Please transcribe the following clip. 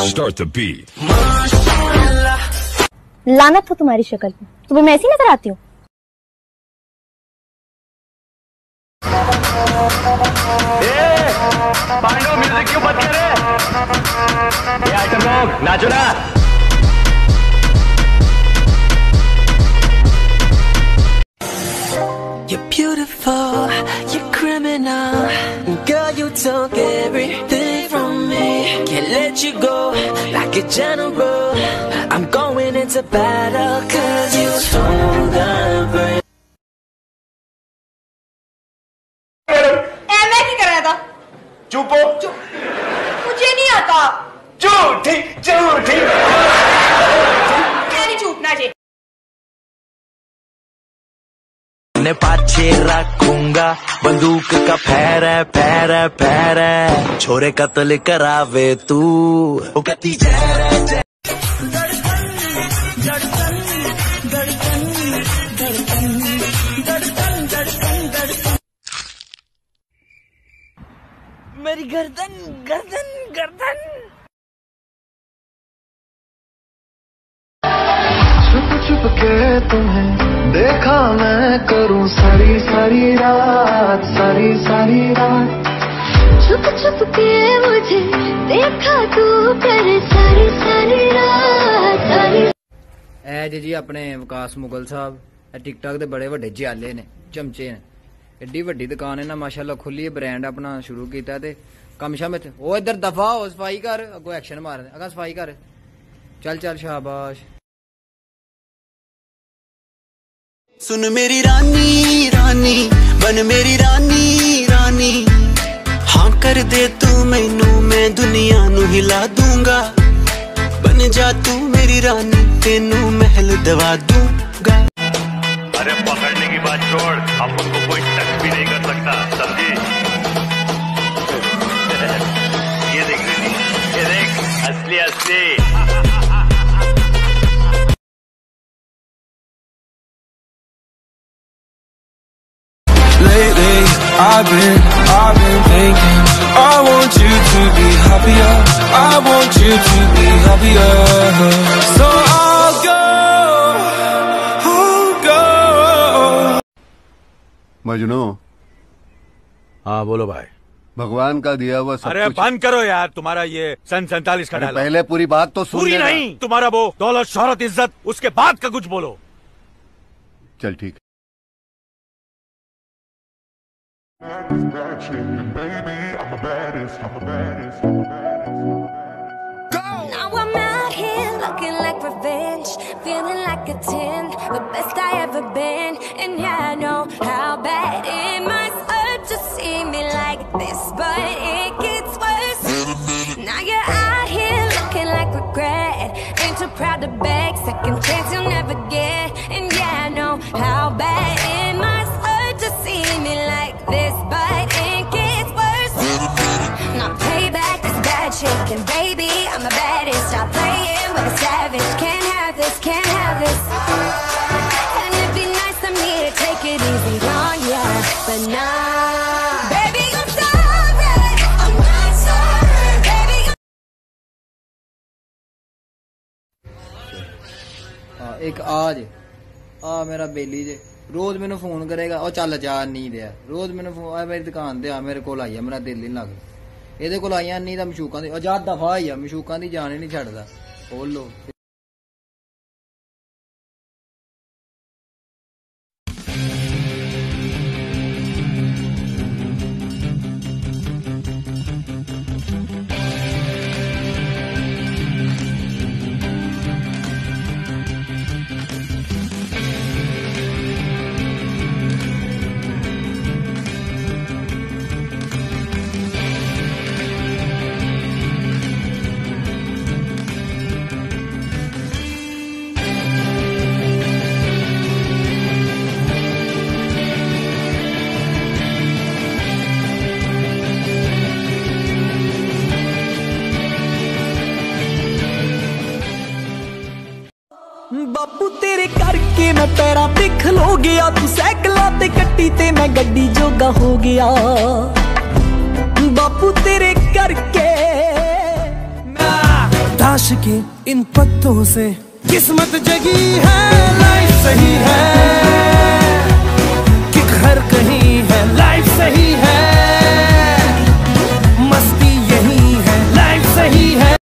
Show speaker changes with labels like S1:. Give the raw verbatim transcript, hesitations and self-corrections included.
S1: Start the beat.
S2: लानत हो तुम्हारी शक्ल पे, तुम्हें मैं ऐसी नजर आती हूँ?
S3: पांडव म्यूजिक क्यों बंद करे? ये आइटम लोग नाचो ना।
S4: You're beautiful, you're criminal. Girl, you took everything from me. Can't let you go like a general. I'm going into battle cause you stole the brain.
S5: ए, मैं क्या कर रहा था?
S3: चुप हो।
S5: चुप। मुझे नहीं आता।
S3: झूठी झूठी।
S5: मैं नहीं चूपना चाहिए।
S4: ने पाछे रखूंगा बंदूक का फैर है फैर है फैर है छोरे कत्ल करावे तू वो कहती जय मेरी गर्दन गर्दन गर्दन
S6: छुप छुप के तुम्हें देखा मैं करूं सारी सारी रात सारी सारी रात
S7: छुप छुप के मुझे देखा तू कर सारी सारी रात सारी।
S8: ए जी जी अपने विकास मुगल साहब टिकटॉक दे बड़े वड्डे जियाले ने चमचे ने एड्डी वड्डी दुकान है ना माशाल्लाह खुली है ब्रांड अपना शुरू किया ते कम शम ओ इधर दफा हो सफाई कर अगो एक्शन मार अगर सफाई कर चल चल शाबाश।
S4: सुन मेरी रानी रानी बन मेरी रानी रानी हाँ कर दे तू मैनू मैं दुनिया नू हिला दूंगा बन जा तू मेरी रानी तेनू महल दवा दूंगा।
S3: अरे पकड़ने की बात छोड़ अब उनको कोई टच भी नहीं कर सकता समझी। ये देख ये देख असली असली।
S4: Lately, I've been, I've been thinking I want you to be happier I want you to be happier So I'll go, I'll go
S9: Majnu.
S10: हाँ बोलो भाई।
S9: भगवान का दिया हुआ सब
S10: अरे
S9: कुछ...
S10: बंद करो यार तुम्हारा ये सन सैतालीस का डायलॉग।
S9: पहले पूरी बात तो सुन।
S10: पूरी नहीं तुम्हारा वो दौलत शोहरत इज्जत उसके बाद का कुछ बोलो।
S9: चल ठीक।
S7: Now I'm out here looking like revenge, feeling like a ten, the best I ever been. And yeah, I know how bad it must hurt to see me like this, but it gets worse. Now you're out here looking like regret, ain't too proud to beg, second chance you'll never get. And yeah, I know how bad it must hurt to see me like this, but it gets worse. Now payback is bad shaking, baby, I'm the baddest. Stop playing with a savage, can't have this, can't have this. And it'd be nice of me to take it easy on ya, but nah, baby, I'm sorry, I'm not sorry, baby.
S8: हाँ एक आज आ मेरा बेली जे रोज मैंने phone करेगा और चल जा नहीं दिया रोज मैंने फोन आ मेरी दुकान दे आ मेरे को आई मेरा दिल नहीं लग ਇਹਦੇ ਕੋਲ ਆਈਆਂ ਨਹੀਂ ਤਾਂ ਮਸ਼ੂਕਾਂ ਦੀ ਆਜ਼ਾਦ ਦਫਾ ਹੀ ਆ ਮਸ਼ੂਕਾਂ ਦੀ ਜਾਨ ਹੀ ਨਹੀਂ ਛੱਡਦਾ ਖੋਲ ਲੋ।
S4: बापू तेरे करके मैं पैरा ते खलो गया तू साइकिलां ते कट्टी ते मैं गड्डी जोगा हो गया बापू तेरे करके मैं
S1: बारिश के इन पत्तों से किस्मत जगी है, लाइफ सही है।